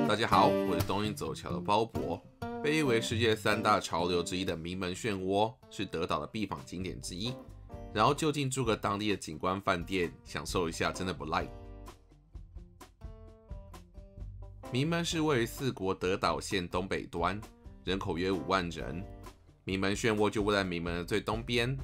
大家好，我是东瀛走桥的包伯。被誉为世界3大潮流之一的名门漩涡，是德岛的必访景点之一。然后就近住个当地的景观饭店，享受一下，真的不赖。名门是位于四国德岛县东北端，人口约5万人。名门漩涡就位在名门的最东边，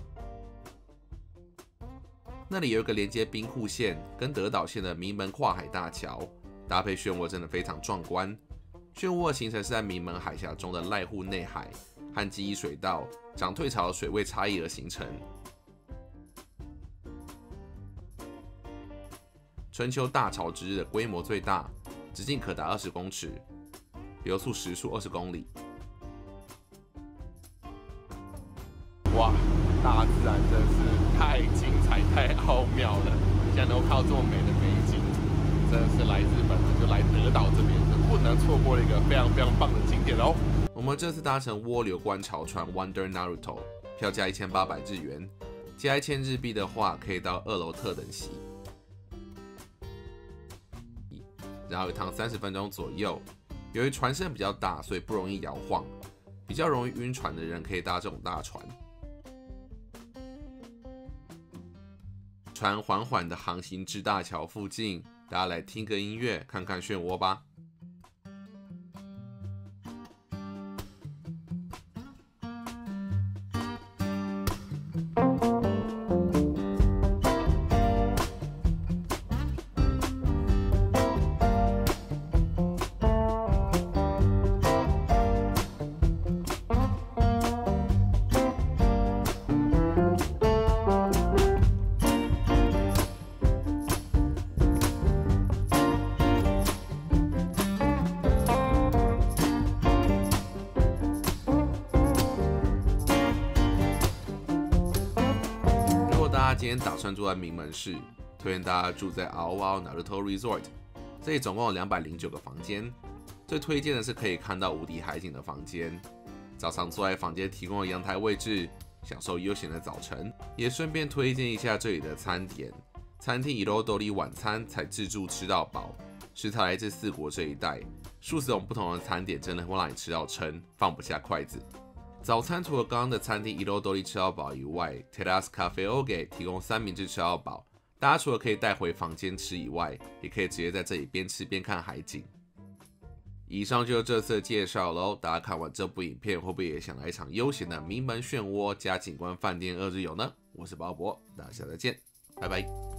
那里有一个连接兵库县跟德岛县的名门跨海大桥，搭配漩涡真的非常壮观。漩涡的形成是在名门海峡中的濑户内海和基伊水道涨退潮的水位差异而形成。春秋大潮之日的规模最大，直径可达20公尺，流速时速20公里。 哇，大自然真是太精彩、太奥妙了！竟然能够看到这么美的美景，真的是来日本就来德岛这边是不能错过的一个非常非常棒的景点哦。 我们这次搭乘涡流观潮船 Wonder Naruto， 票价1800日元，加1000日币的话，可以到2楼特等席，然后一趟30分钟左右。由于船身比较大，所以不容易摇晃，比较容易晕船的人可以搭这种大船。船缓缓地航行至大桥附近，大家来听个音乐，看看漩涡吧。大家今天打算住在名门市，推荐大家住在Aoao Naruto Resort， 这里总共有209个房间，最推荐的是可以看到无敌海景的房间。早上坐在房间提供的阳台位置，享受悠闲的早晨。也顺便推荐一下这里的餐点，餐厅Irodori晚餐才自助吃到饱，食材来自四国这一带，数十种不同的餐点真的会让你吃到撑，放不下筷子。早餐除了刚刚的餐厅Irodori吃到饱以外 ，Terrace Cafe Oge 提供三明治吃到饱。大家除了可以带回房间吃以外，也可以直接在这里边吃边看海景。以上就是这次的介绍喽，大家看完这部影片，会不会也想来一场悠闲的名门漩涡加景观饭店2日游呢？我是包伯，大家下次再见，拜拜。